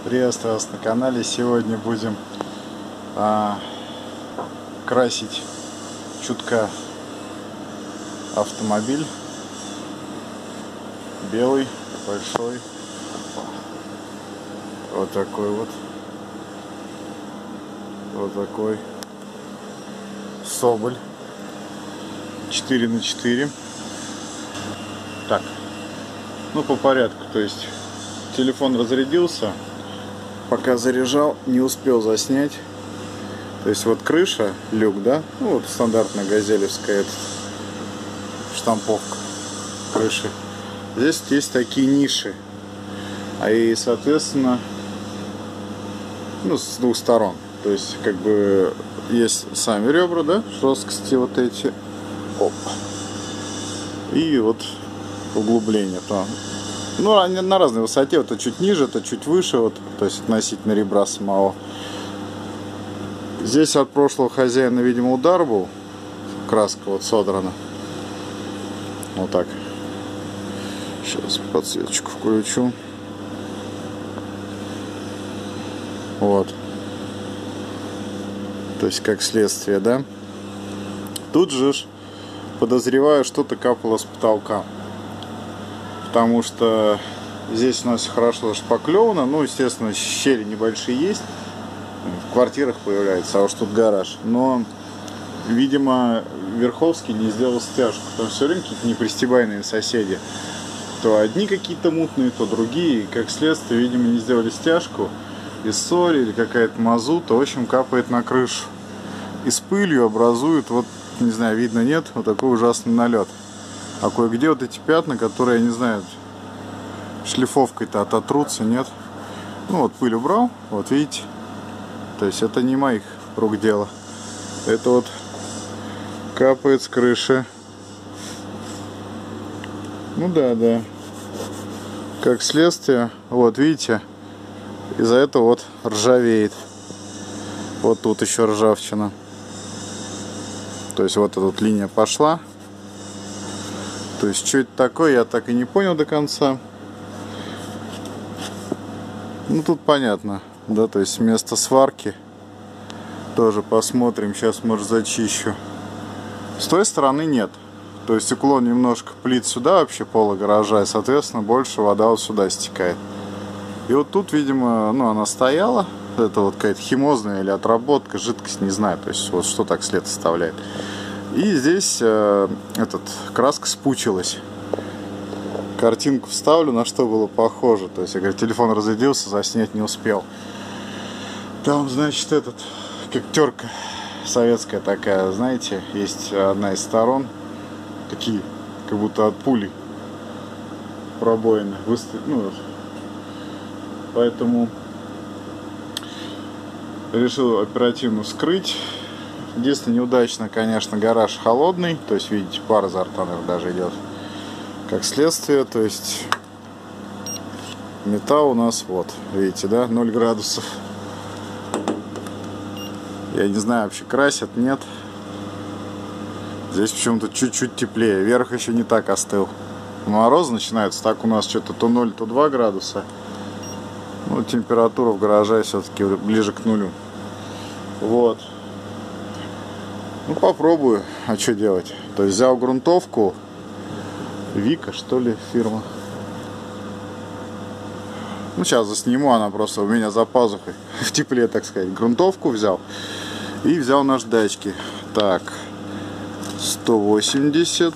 Приветствую вас на канале. Сегодня будем красить чутка автомобиль. Белый, большой. Вот такой вот. Вот такой. Соболь. 4×4. Так. Ну, по порядку. То есть телефон разрядился. Пока заряжал, не успел заснять. То есть вот крыша, люк, да? Ну вот стандартная газелевская штамповка крыши. Здесь есть такие ниши. И соответственно, ну, с двух сторон. То есть как бы есть сами ребра, да? Жесткости вот эти. Оп. И вот углубление там. Ну, они на разной высоте, это чуть ниже, это чуть выше, вот, то есть относительно ребра самого. Здесь от прошлого хозяина, видимо, удар был. Краска вот содрана. Вот так. Сейчас подсветочку включу. Вот. То есть как следствие, да? Тут же подозреваю, что-то капало с потолка. Потому что здесь у нас хорошо шпаклевано. Ну, естественно, щели небольшие есть. В квартирах появляется, а уж тут гараж. Но, видимо, Верховский не сделал стяжку. Там все время какие-то непристебайные соседи. То одни какие-то мутные, то другие. И, как следствие, видимо, не сделали стяжку. И соль или какая-то мазута, в общем, капает на крышу. И с пылью образует, вот, не знаю, видно, нет, вот такой ужасный налет. А кое-где вот эти пятна, которые, я не знаю, шлифовкой-то ототрутся, нет. Ну вот пыль убрал, вот видите. То есть это не моих рук дело. Это вот капает с крыши. Ну да. Как следствие, вот видите, из-за этого вот ржавеет. Вот тут еще ржавчина. То есть вот эта вот линия пошла. То есть, что это такое, я так и не понял до конца. Ну, тут понятно, да, то есть место сварки. Тоже посмотрим, сейчас, может, зачищу. С той стороны нет. То есть уклон немножко плит сюда, вообще пола гаража, и, соответственно, больше вода вот сюда стекает. И вот тут, видимо, ну, она стояла. Это вот какая-то химозная или отработка, жидкость, не знаю. То есть, вот что так след оставляет. И здесь краска спучилась. Картинку вставлю, на что было похоже. То есть, я говорю, телефон разрядился, заснять не успел. Там, значит, как терка советская такая, знаете, есть одна из сторон. Такие, как будто от пули пробоины. Ну, поэтому решил оперативно вскрыть. Единственное, неудачно, конечно, гараж холодный. То есть, видите, пар изо рта, наверное, даже идет. Как следствие, то есть металл у нас, вот, видите, да, 0 градусов. Я не знаю, вообще красят, нет. Здесь почему-то чуть-чуть теплее. Верх еще не так остыл. Морозы начинаются. Так у нас что-то то 0, то 2 градуса. Ну, температура в гараже все-таки ближе к нулю. Вот. Ну, попробую. А что делать? То есть взял грунтовку. Вика, что ли, фирма. Ну, сейчас засниму, она просто у меня за пазухой. В тепле, так сказать. Грунтовку взял. И взял наждачки. Так. 180.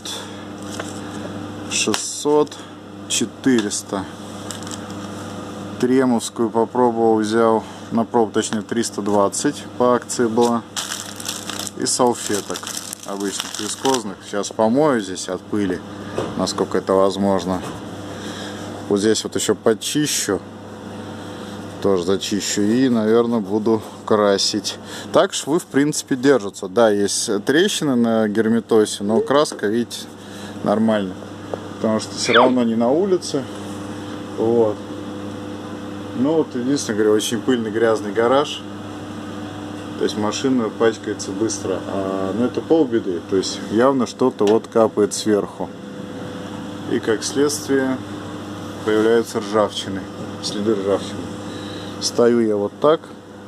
600. 400. Тремовскую попробовал, взял. На пробу, точнее, 320 по акции была. И салфеток обычных вискозных. Сейчас помою здесь от пыли, насколько это возможно. Вот здесь вот еще почищу. Тоже зачищу. И, наверное, буду красить. Так швы, в принципе, держатся. Да, есть трещины на герметосе, но краска, видите, нормально. Потому что все равно не на улице. Вот. Ну вот, единственное, говорю, очень пыльный, грязный гараж. То есть машина пачкается быстро. Но это полбеды. То есть явно что-то вот капает сверху. И как следствие появляются ржавчины. Следы ржавчины. Стою я вот так.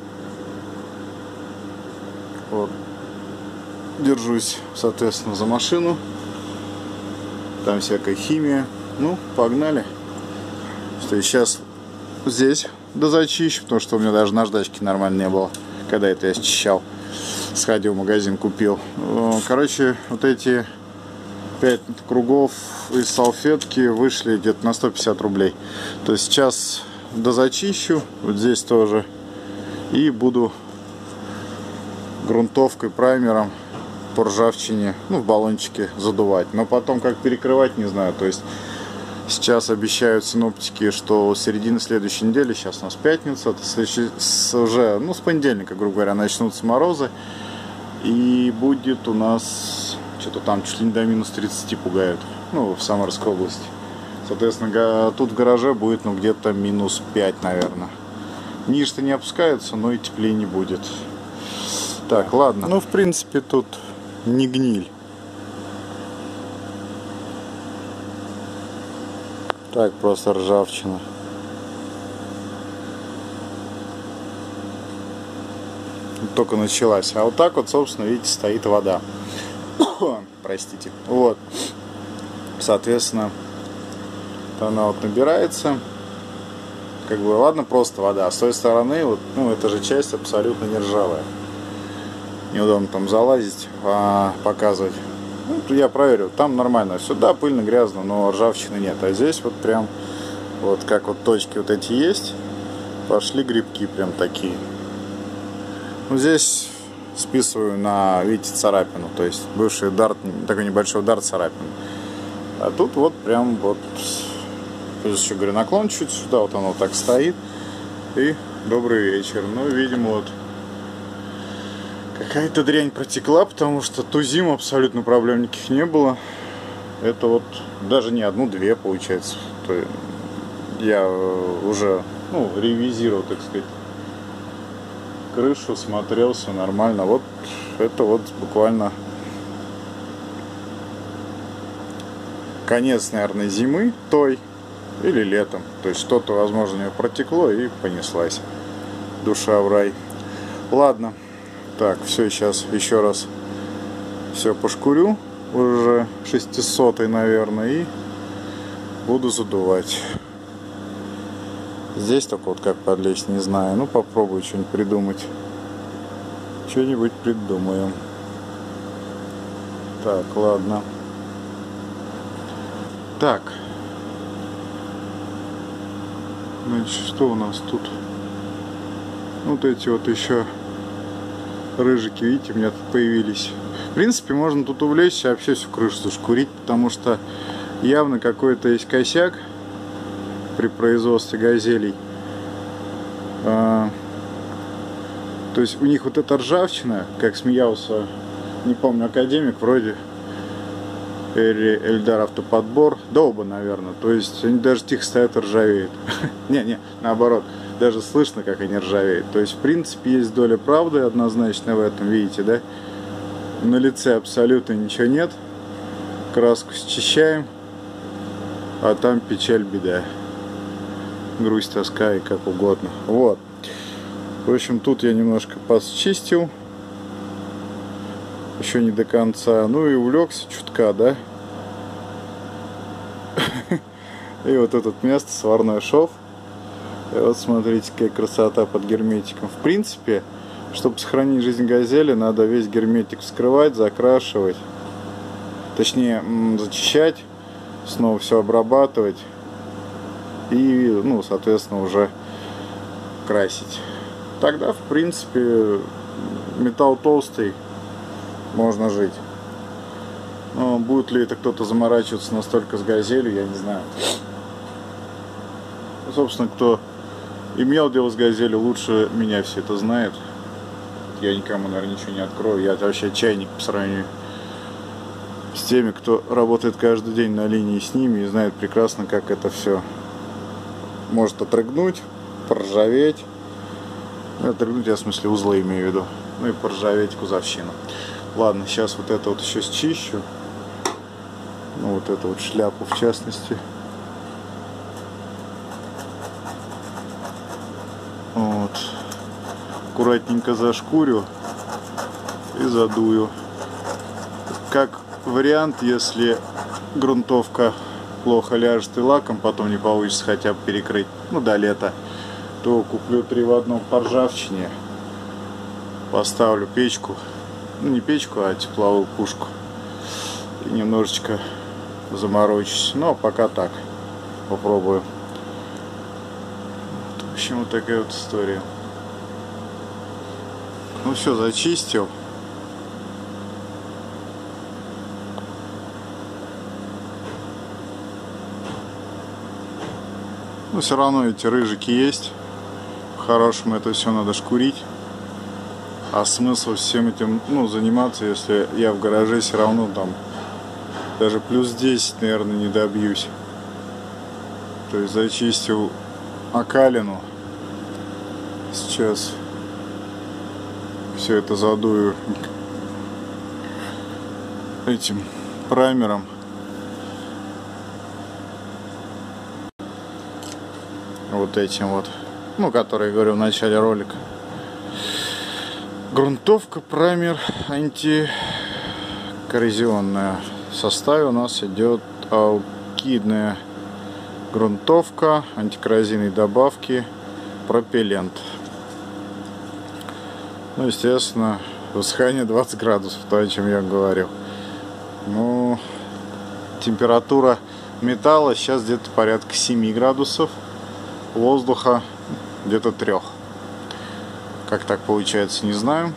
Вот. Держусь, соответственно, за машину. Там всякая химия. Ну, погнали. Что сейчас здесь дозачищу, потому что у меня даже наждачки нормально не было, когда это я счищал. Сходил в магазин, купил. Короче, вот эти 5 кругов из салфетки вышли где-то на 150 рублей. То есть сейчас дозачищу, вот здесь тоже, и буду грунтовкой, праймером по ржавчине, ну, в баллончике задувать. Но потом как перекрывать, не знаю. То есть сейчас обещают синоптики, что с середины следующей недели, сейчас у нас пятница, уже, ну, с понедельника, грубо говоря, начнутся морозы. И будет у нас что-то там чуть ли не до минус 30 пугают. Ну, в Самарской области. Соответственно, тут в гараже будет, ну, где-то минус 5, наверное. Ниже-то не опускается, но и теплее не будет. Так, ладно. Ну, в принципе, тут не гниль. Так, просто ржавчина. Только началась. А вот так вот, собственно, видите, стоит вода. Простите. Вот. Соответственно, она вот набирается. Как бы, ладно, просто вода. А с той стороны, вот, ну, эта же часть абсолютно не ржавая. Неудобно там залазить, показывать. Ну, я проверю. Там нормально. Сюда пыльно, грязно, но ржавчины нет. А здесь вот прям, вот как вот точки вот эти есть, пошли грибки прям такие. Ну, здесь списываю на, видите, царапину. То есть бывший удар, такой небольшой удар царапин. А тут вот прям вот, плюс еще, говорю, наклон чуть сюда, вот оно так стоит. И добрый вечер. Ну, видимо, вот какая-то дрянь протекла, потому что ту зиму абсолютно проблем никаких не было. Это вот даже не одну-две, получается. То я уже, ну, ревизировал, так сказать, крышу, смотрел, все нормально. Вот это вот буквально конец, наверное, зимы той или летом. То есть что-то, возможно, у нее протекло и понеслась душа в рай. Ладно. Так, все, сейчас еще раз все пошкурю, уже 600-й, наверное, и буду задувать. Здесь только вот как подлезть, не знаю. Ну, попробую что-нибудь придумать. Что-нибудь придумаем. Так, ладно. Так. Значит, что у нас тут? Вот эти вот еще рыжики, видите, у меня тут появились. В принципе, можно тут увлечься, вообще всю крышу зашкурить, потому что явно какой-то есть косяк при производстве газелей. То есть у них вот эта ржавчина, как смеялся, не помню, академик вроде, или Эльдар Автоподбор, да оба, наверное. То есть они даже тихо стоят и ржавеют. Не, наоборот. Даже слышно, как они ржавеют. То есть, в принципе, есть доля правды однозначно в этом, видите, да? На лице абсолютно ничего нет. Краску счищаем, а там печаль, беда. Грусть, тоска и как угодно. Вот. В общем, тут я немножко посчистил. Еще не до конца. Ну и увлекся чутка, да? И вот это место, сварной шов. И вот смотрите, какая красота под герметиком. В принципе, чтобы сохранить жизнь газели, надо весь герметик вскрывать, закрашивать. Точнее, зачищать, снова все обрабатывать. И, ну, соответственно, уже красить. Тогда, в принципе, металл толстый, можно жить. Но будет ли это кто-то заморачиваться настолько с газелью, я не знаю. Собственно, кто имел дело с газелью, лучше меня все это знает. Я никому, наверное, ничего не открою. Я вообще чайник по сравнению с теми, кто работает каждый день на линии с ними и знает прекрасно, как это все может отрыгнуть, поржаветь. Отрыгнуть, я в смысле узлы имею в виду. Ну и поржаветь кузовщину. Ладно, сейчас вот это вот еще счищу. Ну вот эту вот шляпу в частности. Вот. Аккуратненько зашкурю и задую. Как вариант, если грунтовка плохо ляжет и лаком потом не получится хотя бы перекрыть, ну, до лета, то куплю 3 в 1 по ржавчине, поставлю печку, ну, не печку, а тепловую пушку, и немножечко заморочусь. Но пока так, попробую. В общем, вот такая вот история. Ну все, зачистил. Но все равно эти рыжики есть. По-хорошему это все надо шкурить. А смысл всем этим, ну, заниматься, если я в гараже все равно там даже плюс 10, наверное, не добьюсь. То есть зачистил окалину. Сейчас все это задую этим праймером. Вот этим вот, ну, который я говорю в начале ролика. Грунтовка, праймер, антикоррозионная. В составе у нас идет алкидная грунтовка, антикоррозийные добавки, пропеллент. Ну, естественно, высыхание 20 градусов, то, о чем я говорил. Ну, температура металла сейчас где-то порядка 7 градусов. Воздуха где-то 3. Как так получается, не знаю.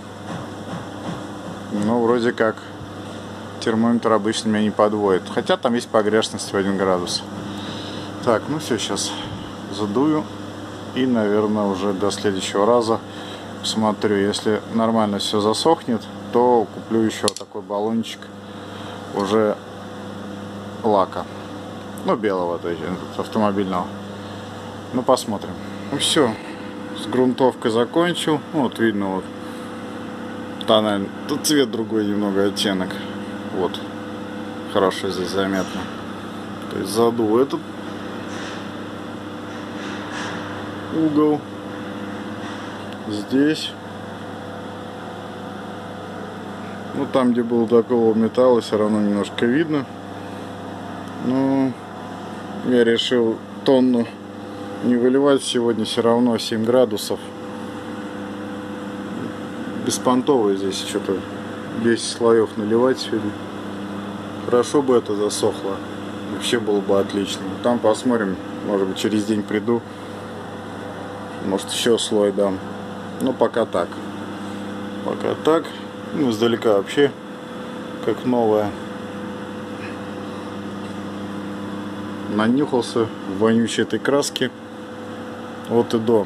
Но вроде как термометр обычно меня не подводит. Хотя там есть погрешность в 1 градус. Так, ну все, сейчас задую. И, наверное, уже до следующего раза посмотрю. Если нормально все засохнет, то куплю еще такой баллончик уже лака. Ну, белого, то есть автомобильного. Ну, посмотрим. Ну все, с грунтовкой закончил. Вот видно, вот тональный, тут цвет другой немного, оттенок. Вот, хорошо здесь заметно. То есть задул этот угол. Здесь. Ну, там, где было такого металла, все равно немножко видно. Но я решил тонну не выливать сегодня, все равно 7 градусов. Беспонтовый здесь что-то 10 слоев наливать сегодня. Хорошо бы это засохло. Вообще было бы отлично. Там посмотрим, может быть через день приду. Может еще слой дам. Но пока так. Пока так. Ну, издалека вообще как новая. Нанюхался вонючей этой краски. Вот и до.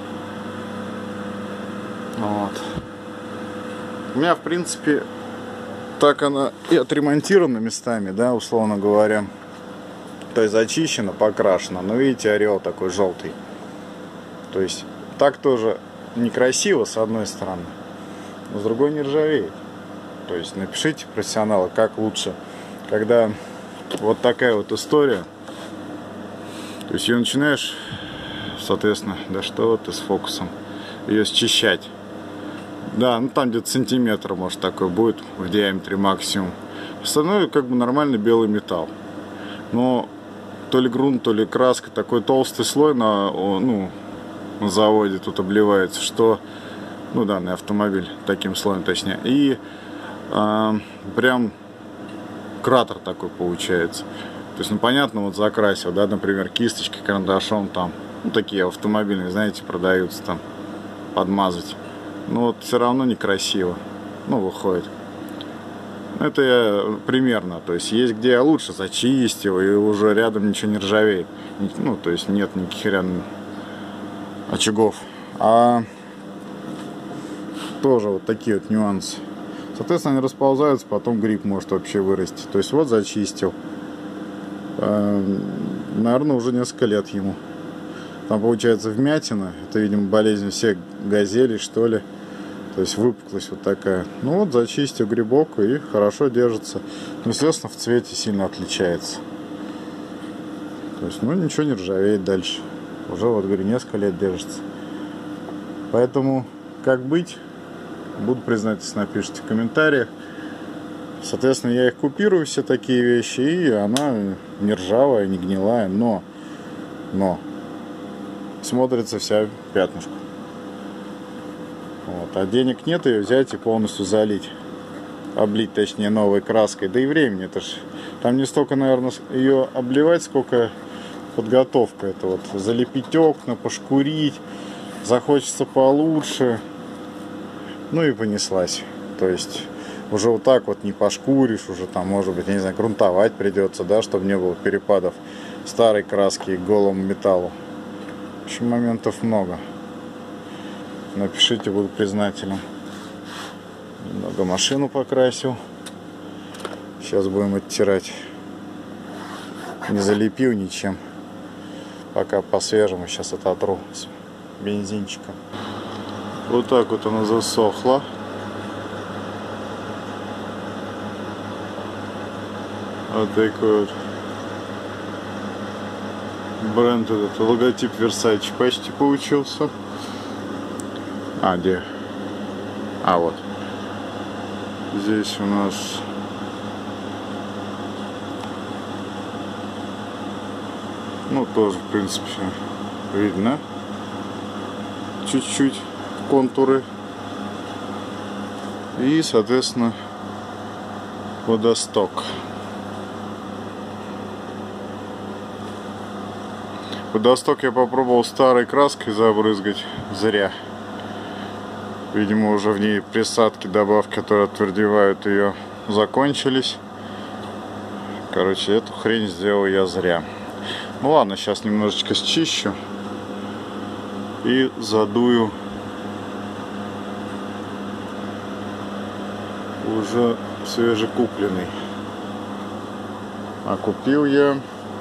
Вот. У меня, в принципе, так она и отремонтирована местами, да, условно говоря. То есть зачищена, покрашена. Но видите, ореол такой желтый. То есть так тоже некрасиво, с одной стороны, но с другой не ржавеет. То есть напишите, профессионалы, как лучше, когда вот такая вот история. То есть ее начинаешь, соответственно, да что вот и с фокусом, ее счищать. Да, ну там где-то сантиметр, может, такой будет в диаметре максимум. Остальное как бы нормальный белый металл. Но то ли грунт, то ли краска, такой толстый слой на заводе тут обливается, что, ну, данный автомобиль таким слоем, точнее, и прям кратер такой получается. То есть, ну, понятно, вот закрасил, да, например, кисточкой, карандашом там, ну, такие автомобильные, знаете, продаются там, подмазать. Но вот все равно некрасиво, ну, выходит. Это я примерно, то есть есть где я лучше зачистил, и уже рядом ничего не ржавеет. Ну, то есть нет никаких рядом очагов. А тоже вот такие вот нюансы. Соответственно, они расползаются, потом гриб может вообще вырасти. То есть вот зачистил. Наверное, уже несколько лет ему. Там получается вмятина. Это, видимо, болезнь всех газелей, что ли. То есть выпуклость вот такая. Ну вот зачистил грибок и хорошо держится. Ну, естественно, в цвете сильно отличается. То есть, ну, ничего не ржавеет дальше. Уже, вот говорю, несколько лет держится. Поэтому, как быть, буду признательен, напишите в комментариях. Соответственно, я их купирую, все такие вещи, и она не ржавая, не гнилая, но смотрится вся в пятнышку. Вот. А денег нет ее взять и полностью залить. Облить, точнее, новой краской. Да и времени, это ж там не столько, наверное, ее обливать, сколько подготовка. Это вот залепить окна, пошкурить, захочется получше. Ну и понеслась. То есть уже вот так вот не пошкуришь, уже там, может быть, я не знаю, грунтовать придется, да, чтобы не было перепадов старой краски к голому металлу. В общем, моментов много. Напишите, буду признателен. Немного машину покрасил. Сейчас будем оттирать. Не залепил ничем. Пока по-свежему сейчас ототру с бензинчиком. Вот так вот она засохла. Вот такой вот бренд, этот логотип Versace почти получился. А, где? А, вот. Здесь у нас тоже, в принципе, видно чуть-чуть контуры. И, соответственно, водосток. Водосток я попробовал старой краской забрызгать. Зря. Видимо, уже в ней присадки, добавки, которые отвердевают ее, закончились. Короче, эту хрень сделал я зря. Ну ладно, сейчас немножечко счищу и задую уже свежекупленный. А купил я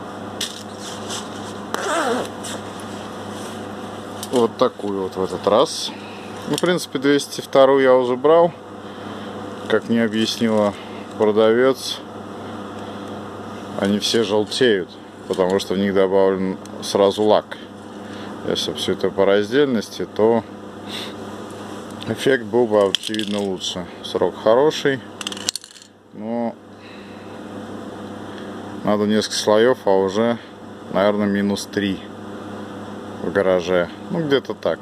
вот такую вот в этот раз. Ну, в принципе, 202 я уже брал. Как мне объяснила продавец, они все желтеют, потому что в них добавлен сразу лак. Если все это по раздельности, то эффект был бы, очевидно, лучше. Срок хороший, но надо несколько слоев, а уже, наверное, -3 в гараже. Ну, где-то так.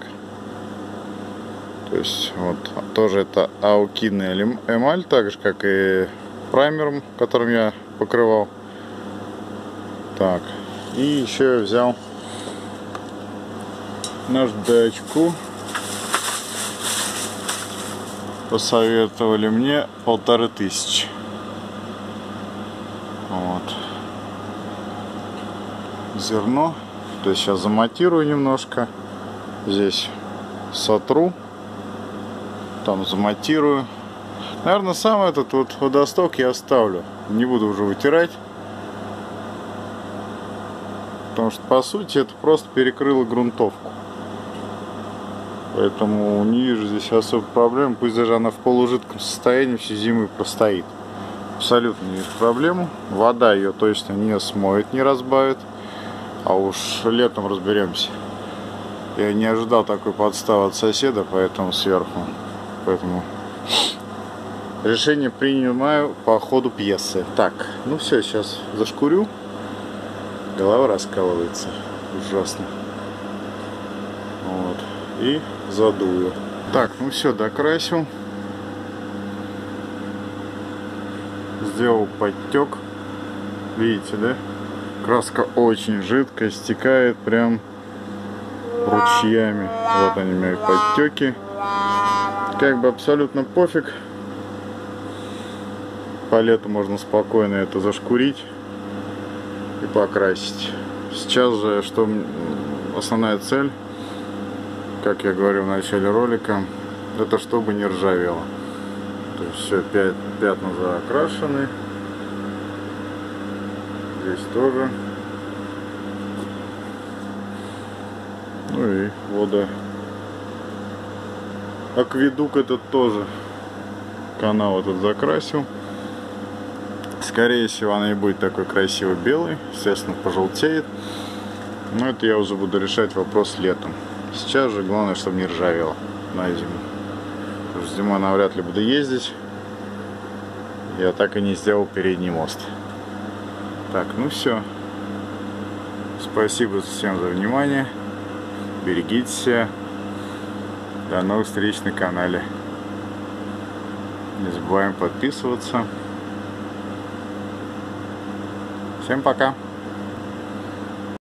То есть, вот, тоже это аукидная эмаль, так же, как и праймером, которым я покрывал. Так, и еще я взял наждачку. Посоветовали мне 1500. Вот. Зерно. То есть сейчас заматирую немножко. Здесь сотру. Там заматирую. Наверное, сам этот вот водосток я оставлю. Не буду уже вытирать. Потому что, по сути, это просто перекрыло грунтовку. Поэтому не вижу здесь особой проблем. Пусть даже она в полужидком состоянии всю зиму простоит. Абсолютно не вижу проблему. Вода ее точно не смоет, не разбавит. А уж летом разберемся. Я не ожидал такой подставы от соседа, поэтому сверху. Поэтому решение принимаю по ходу пьесы. Так, ну все, сейчас зашкурю. Голова раскалывается. Ужасно. Вот. И задую. Так, ну все, докрасил. Сделал подтек. Видите, да? Краска очень жидкая, стекает прям ручьями. Вот они, мои подтеки. Как бы абсолютно пофиг. По лету можно спокойно это зашкурить и покрасить. Сейчас же, что основная цель, как я говорил в начале ролика, это чтобы не ржавело. То есть все, пятна закрашены. Здесь тоже. Ну и вода. Акведук этот тоже. Канал этот закрасил. Скорее всего, она и будет такой красивый белый. Естественно, пожелтеет. Но это я уже буду решать вопрос летом. Сейчас же главное, чтобы не ржавело на зиму. Потому что зимой навряд ли буду ездить. Я так и не сделал передний мост. Так, ну все. Спасибо всем за внимание. Берегите себя. До новых встреч на канале. Не забываем подписываться. Всем пока.